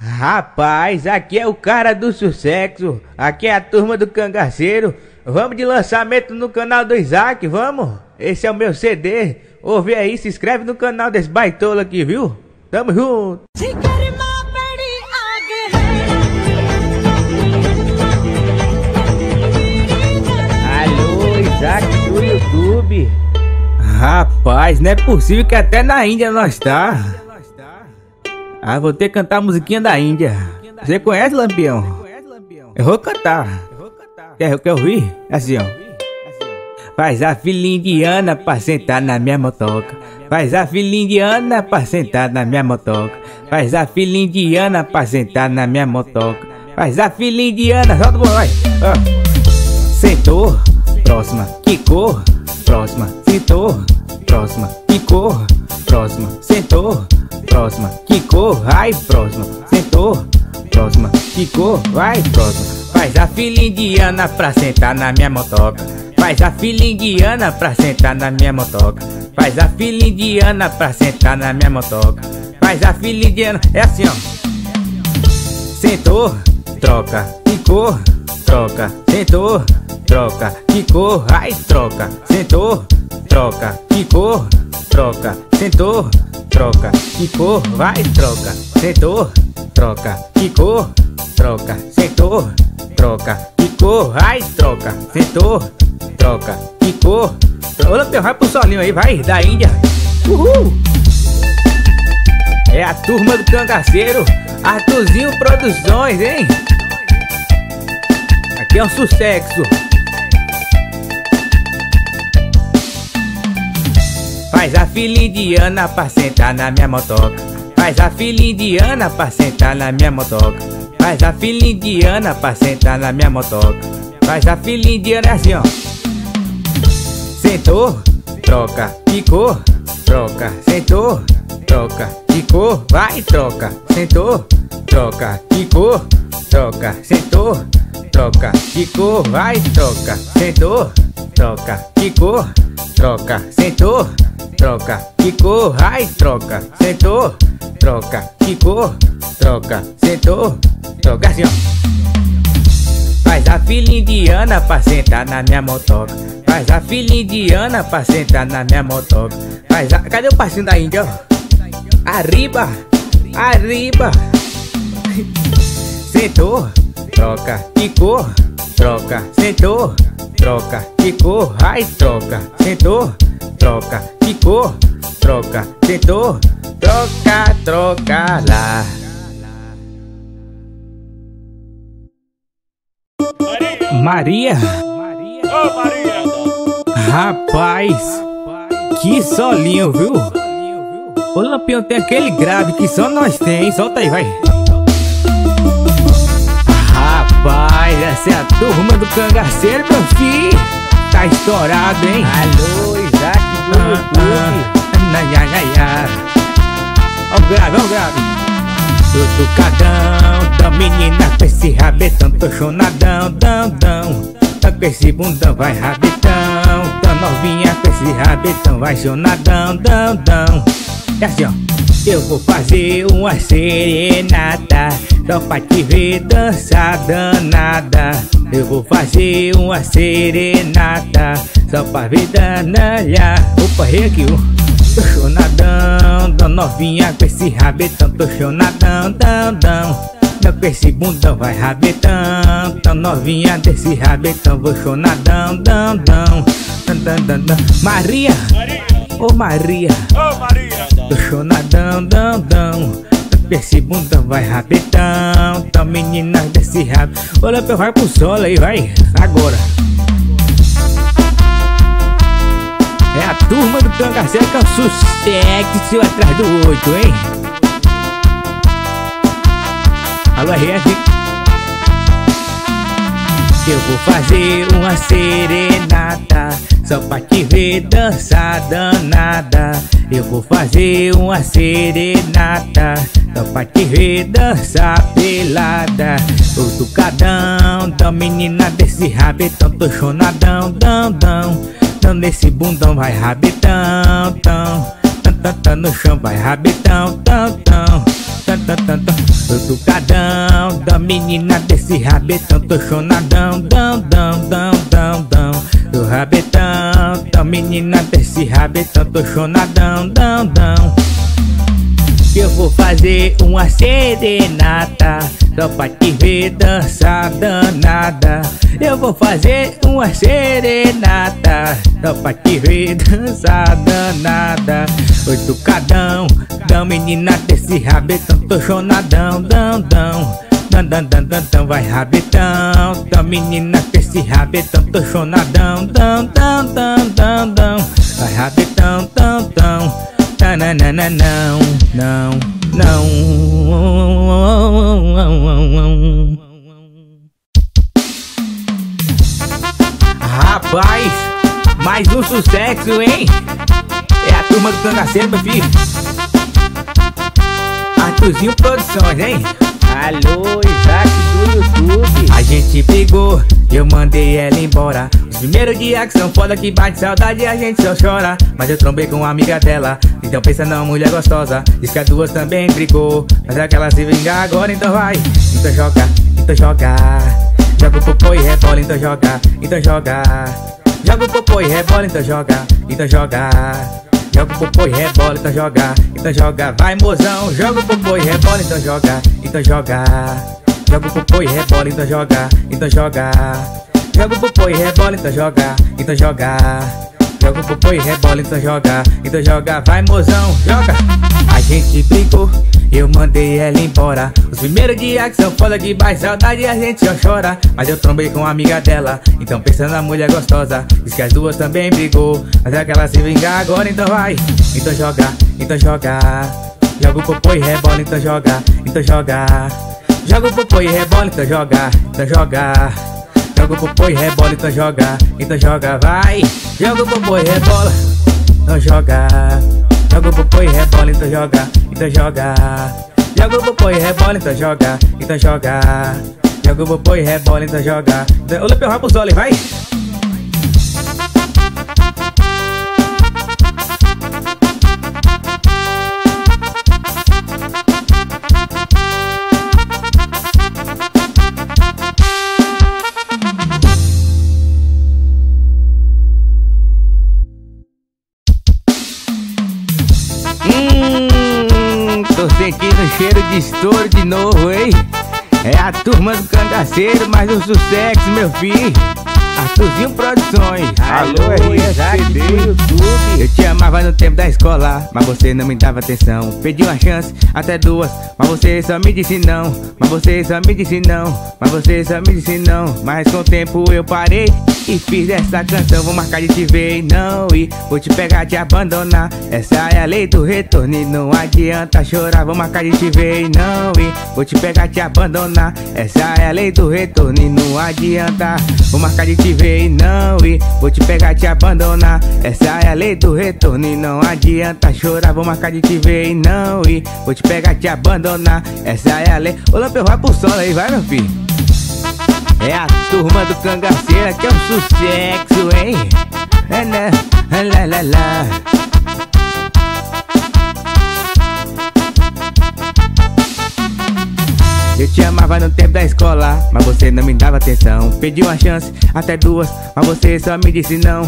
Rapaz, aqui é o cara do sucesso, aqui é a turma do cangaceiro. Vamos de lançamento no canal do Isaac, vamos? Esse é o meu CD, ouve aí, se inscreve no canal desse baitola aqui, viu? Tamo junto! Alô, Isaac do YouTube. Rapaz, não é possível que até na Índia nós tá. Ah, vou ter que cantar a musiquinha da Índia. Você conhece, Lampião? Eu vou cantar. Quer ouvir? Assim, ó. Faz a filha indiana pra sentar na minha motoca. Faz a filha indiana pra sentar na minha motoca. Faz a filha indiana pra sentar na minha motoca. Faz a filha indiana, solta o bolo, vai. Sentou, próxima, quicou, próxima, sentou, próxima, quicou, próxima, sentou, próxima, quicou, vai, próxima, sentou, próxima, quicou, vai, próxima. Faz a filha indiana pra sentar na minha motoca. Faz a filha indiana pra sentar na minha motoca. Faz a filha indiana pra sentar na minha motoca. Faz a filha indiana, é assim, ó. Sentou, troca, quicou, troca, sentou, troca, quicou, vai, troca, sentou, troca, quicou, troca, sentou, troca, quicou, vai, troca, sentou, troca, quicou, troca, sentou, troca, quicou, vai, troca, sentou, troca, quicou. Ô Lampião, vai pro solinho aí, vai, da Índia. Uhul! É a turma do cangaceiro, Arthurzinho Produções, hein? Aqui é um sucesso. Faz a filha indiana pra sentar na minha motoca. Faz a filha indiana pra sentar na minha motoca. Faz a filha indiana pra sentar na minha motoca. Faz a filha indiana, é assim, ó. Sentou, troca, quicou, troca, sentou, troca, quicou, vai, troca, sentou, troca, quicou, troca, sentou, troca, quicou, vai, troca, sentou, troca, quicou, troca, sentou, troca, quicou, vai, troca, sentou, troca, quicou, troca, sentou, troca, assim, ó. Faz a filha indiana pra sentar na minha motoca. Faz a filha indiana pra sentar na minha motoca. Faz a... Cadê o passinho da Índia, ó? Arriba, arriba. Sentou, troca, quicou, troca, sentou, troca, quicou, vai, troca, sentou, troca, quicou, troca, sentou, troca, troca lá. Maria. Ô Maria! Rapaz, que solinho, viu? O Lampião tem aquele grave que só nós tem. Solta aí, vai. Rapaz, essa é a turma do cangaceiro, meu filho. Tá estourado, hein? Alô, Isaac do YouTube. Ó o grave, ó o grave. Tô tucadão da menina com esse rabetão. Tô chonadão, dão. Tá com esse bundão, vai rabetão. Tá novinha com esse rabetão, vai chonadão, dão. É assim, ó. Eu vou fazer uma serenata só pra te ver dançar danada. Eu vou fazer uma serenata só pra ver danalha. Opa, errei aqui, ó. Tô chonadão, da novinha com esse rabetão. Tô chonadão, dão. Não com esse bundão, vai rabetão. Tá novinha desse rabetão, vou chonadão, dão. Maria, ô Maria, Ô Maria! tô chonadão, dão. Com esse bundão, vai rabetão. Tá menina desse rabo. Olha, vai pro solo aí, vai. Agora. É a turma do cangaceiro que é o sucesso atrás do outro, hein? Alô, RF. Eu vou fazer uma serenata só pra te ver dançar danada. Eu vou fazer uma serenata só pra te ver dançar pelada. Tô tucadão da menina desse rabetão. Tô chonadão, dão. Nesse bundão vai rabetão, tão. No chão vai rabetão, tão. Tô tucadão da menina desse rabetão, tô chonadão, do rabetão da menina desse rabetão, tô chonadão, eu vou fazer uma serenata só pra te ver dançar danada. Eu vou fazer uma serenata só pra te ver dançar danada. Oi, tucadão da menina desse rabetão, tô chonadão, vai rabetão da menina desse rabetão, tô chonadão, vai rabetão, não. Rapaz, mais um sucesso, hein? É a turma do Cangaceiro, meu filho. Arthurzinho Produções, hein? Alô, Isaac do YouTube. A gente brigou, eu mandei ela embora. Os primeiros dias que são foda, que bate saudade e a gente só chora. Mas eu trombei com uma amiga dela, então pensa não, mulher gostosa. Diz que as duas também brigou, mas é que ela se vingar agora, então vai. Então joga, joga o popô e rebola, então joga, joga o popô e rebola, então joga, joga o popô e rebola, então joga, vai mozão, joga o popô e rebola, então joga, joga o popô e rebola, então joga, joga o popô e rebola, então joga, joga o popô e rebola, então joga, vai mozão, joga. A gente brigou, eu mandei ela embora. Os primeiros dias que são foda, que bate saudade e a gente só chora. Mas eu trombei com uma amiga dela, então pensando na mulher gostosa. Diz que as duas também brigou, mas é que ela se vingar agora, então vai. Então joga, joga o popô e rebola, então joga, joga o popô e rebola, então joga, joga o popô e rebola, então joga, vai. Joga o popô e rebola, então joga o popô e rebola, então joga, joga o popô e rebola, então joga, joga o popô e rebola, então joga. Olha pro rabo solo, vai. Tô sentindo um cheiro de estouro de novo, hein? É a turma do Cangaceiro, mais um sucesso, meu filho. Arthurzinho Produções. Alô, Isaac do YouTube. Eu te amava no tempo da escola, mas você não me dava atenção. Pedi uma chance, até duas, mas você só me disse não. Mas você só me disse não. Mas com o tempo eu parei e fiz essa canção. Vou marcar de te ver e não ir, vou te pegar, te abandonar. Essa é a lei do retorno e não adianta chorar. Vou marcar de te ver e não ir, vou te pegar, te abandonar. Essa é a lei do retorno e não adianta. Vou marcar de te ver e não ir, vou te pegar, te abandonar. Essa é a lei do retorno e não adianta chorar. Vou marcar de te ver e não ir, vou te pegar, te abandonar. Essa é a lei. Ô Lampião, vai pro solo aí, vai, meu filho. É a turma do Cangaceiro, que é um sucesso, hein? Lá. Eu te amava no tempo da escola, mas você não me dava atenção. Pedi uma chance, até duas, mas você só me disse não.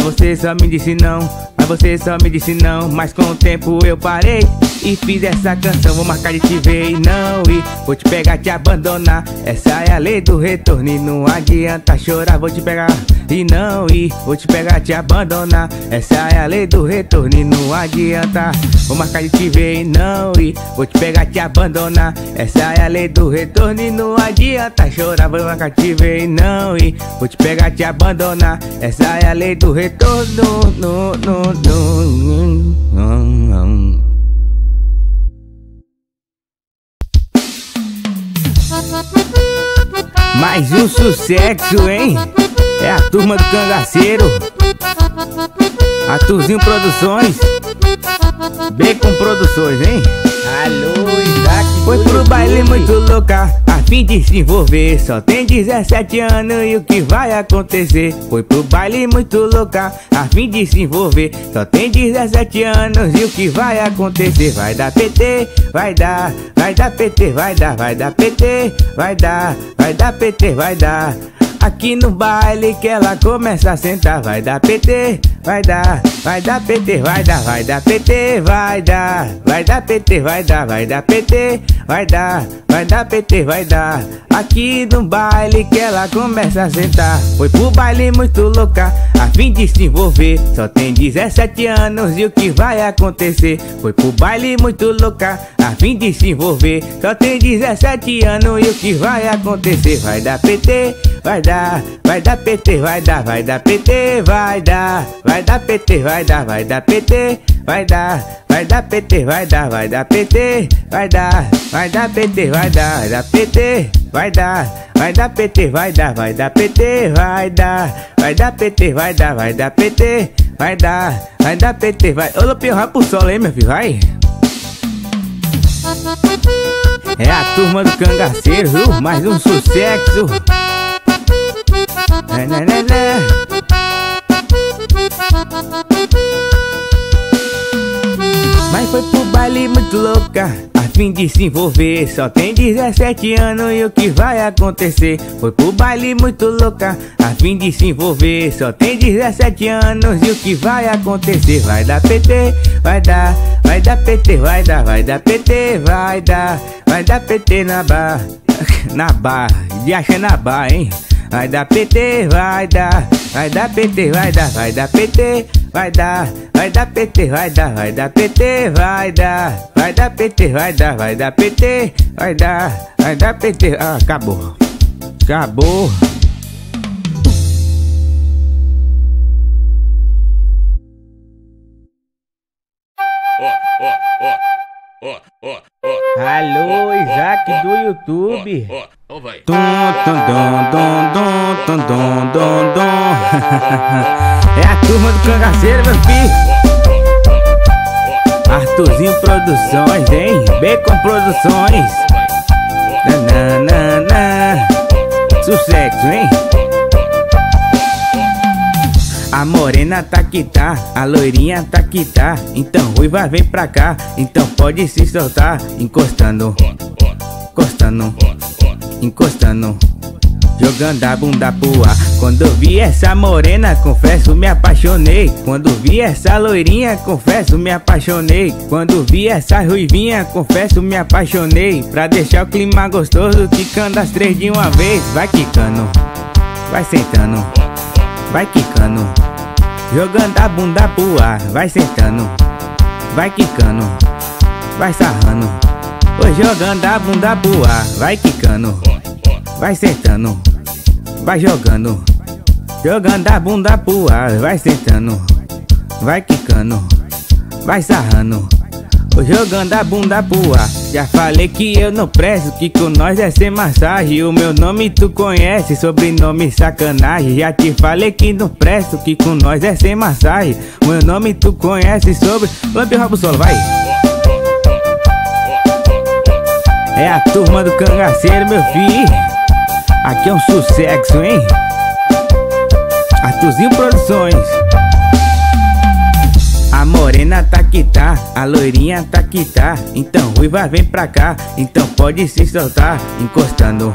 Mas com o tempo eu parei e fiz essa canção. Vou marcar de te ver e não ir, vou te pegar, te abandonar. Essa é a lei do retorno e não adianta chorar. Vou te pegar e não ir, vou te pegar, te abandonar. Essa é a lei do retorno e não adianta. Vou marcar de te ver e não ir, vou te pegar, te abandonar. Essa é a lei do retorno e não adianta chorar. Vou marcar de te ver e não ir, vou te pegar, te abandonar. Essa é a lei do retorno, Mais um sucesso, hein? É a turma do Cangaceiro, Arthurzinho Produções, Bacon Produções, hein? Alô, Isaac. Foi pro baile muito louca, fim de se envolver. Só tem 17 anos e o que vai acontecer? Foi pro baile muito louca, a fim de se envolver. Só tem 17 anos e o que vai acontecer? Vai dar PT, vai dar PT, vai dar PT, vai dar PT, vai dar. Aqui no baile que ela começa a sentar. Vai dar PT, vai dar PT, vai dar PT, vai dar PT, vai dar PT, vai dar PT, vai dar. Aqui no baile que ela começa a sentar. Foi pro baile muito louca, a fim de se envolver. Só tem 17 anos e o que vai acontecer? Foi pro baile muito louca, a fim de se envolver. Só tem 17 anos e o que vai acontecer? Vai dar PT, vai dar PT, vai dar PT, vai dar PT, vai dar PT, vai dar PT, vai dar PT, vai dar PT, vai dar PT, vai dar PT, vai dar PT, vai dar PT, vai dar PT, vai dar PT, vai. Ô Lopinho, vai pro solo aí, meu filho, vai. É a turma do cangaceiro, viu? Mais um sucesso. Mas foi pro baile muito louca, a fim de se envolver. Só tem 17 anos e o que vai acontecer? Foi pro baile muito louca, a fim de se envolver. Só tem 17 anos e o que vai acontecer? Vai dar PT, vai dar PT, vai dar PT, vai dar PT na barra, na barra, de achar na barra, hein? Vai dar PT, vai dar PT, vai dar PT, vai dar PT, vai dar PT, vai dar PT, vai dar PT, vai dar PT. Ah, acabou. Alô, Isaac do YouTube. É a turma do cangaceiro, meu filho. Arthurzinho Produções, hein? Bacon Produções. Sucesso, hein? A morena tá que tá, a loirinha tá que tá. Então ruiva vem pra cá, então pode se soltar. Encostando, jogando a bunda pro ar. Quando vi essa morena, confesso, me apaixonei. Quando vi essa loirinha, confesso, me apaixonei. Quando vi essa ruivinha, confesso, me apaixonei. Pra deixar o clima gostoso, quicando as três de uma vez. Vai quicando, vai sentando, vai quicando, jogando a bunda pro ar. Vai sentando, vai quicando, vai sarrando. Oi, jogando a bunda pro ar. Vai quicando, vai sentando, vai jogando, jogando a bunda pro ar. Vai sentando, vai quicando, vai sarrando. Oi, jogando a bunda pro ar. Já falei que eu não presto, que com nós é sem massagem. O meu nome tu conhece, sobrenome sacanagem. Já te falei que não presto, que com nós é sem massagem. O meu nome tu conhece, sobre... Lampião rabo solo, vai. É a turma do cangaceiro, meu filho. Aqui é um sucesso, hein? Arthurzinho Produções. A morena tá que tá, a loirinha tá que tá. Então ruiva vem pra cá, então pode se soltar. Encostando,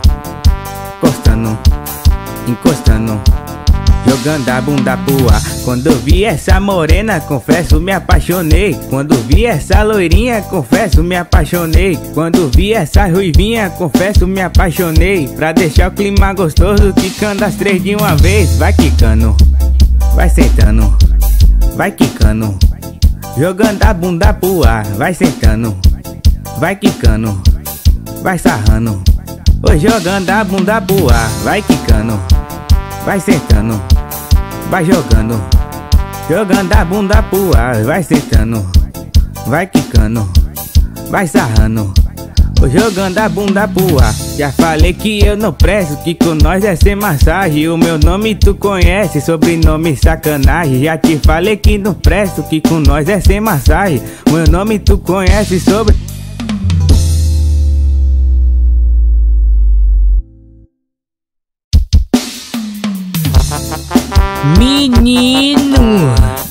jogando a bunda pro ar. Quando vi essa morena, confesso, me apaixonei. Quando vi essa loirinha, confesso, me apaixonei. Quando vi essa ruivinha, confesso, me apaixonei. Pra deixar o clima gostoso, quicando as três de uma vez. Vai quicando, vai sentando, vai quicando, jogando a bunda pro ar. Vai sentando, vai quicando, vai sarrando. Oi, jogando a bunda pro ar. Vai quicando, vai sentando, vai jogando, jogando a bunda pro ar. Vai sentando, vai quicando, vai sarrando. Oi, jogando a bunda pro ar. Já falei que eu não presto, que com nós é sem massagem. O meu nome tu conhece, sobrenome sacanagem. Já te falei que não presto, que com nós é sem massagem. O meu nome tu conhece, sobre...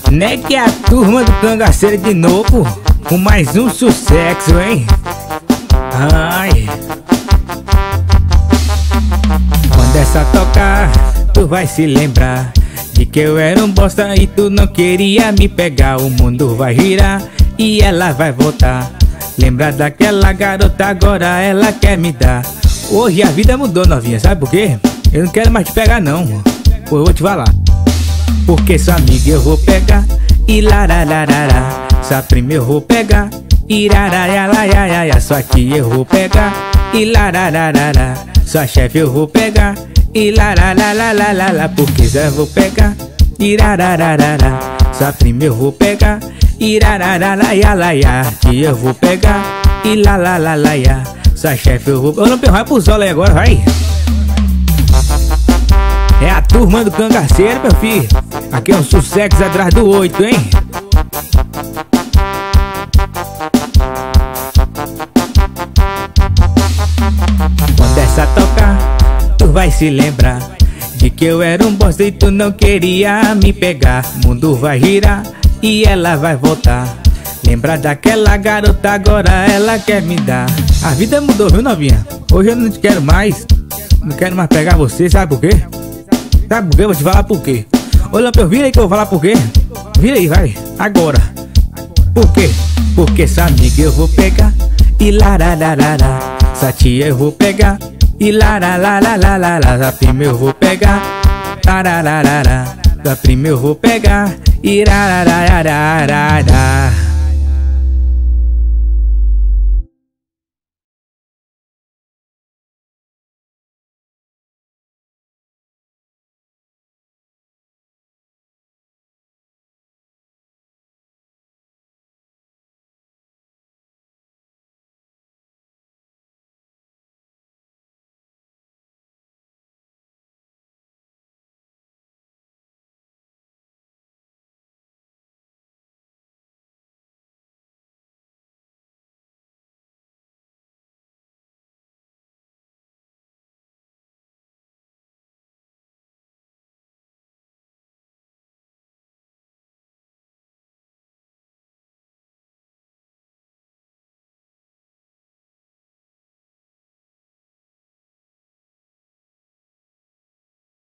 Né que é a turma do Cangaceiro de novo, com mais um sucesso, hein? Ai. Quando essa tocar, tu vai se lembrar de que eu era um bosta e tu não queria me pegar. O mundo vai girar e ela vai voltar. Lembra daquela garota, agora ela quer me dar. Hoje a vida mudou, novinha, sabe por quê? Eu não quero mais te pegar não, pô, eu vou te falar. Porque sua amiga eu vou pegar e larararará. Sua prima eu vou pegar e larararará. Sua tia eu vou pegar e larararará. Sua chefe eu vou pegar e larararará. Porque já eu vou pegar e larararará. Sua prima eu vou pegar e larararará. Tia eu vou pegar e larararará. Sua chefe eu vou... Ô Lampião, vai pro solo aí agora, vai. É a turma do Cangaceiro, meu filho. Aqui é um sucesso atrás do 8, hein? Quando essa tocar, tu vai se lembrar de que eu era um bosta e tu não queria me pegar. O mundo vai girar e ela vai voltar. Lembra daquela garota, agora ela quer me dar. A vida mudou, viu, novinha? Hoje eu não te quero mais. Não quero mais pegar você, sabe por quê? Sabe por quê? Vou te falar por quê. Ô Lampião, vira aí que eu vou falar por quê. Vira aí, vai, agora. Por quê? Porque essa amiga eu vou pegar e larararará. Essa tia eu vou pegar e larararará. Essa prima eu vou pegar, larararará. Essa prima eu vou pegar e larararará.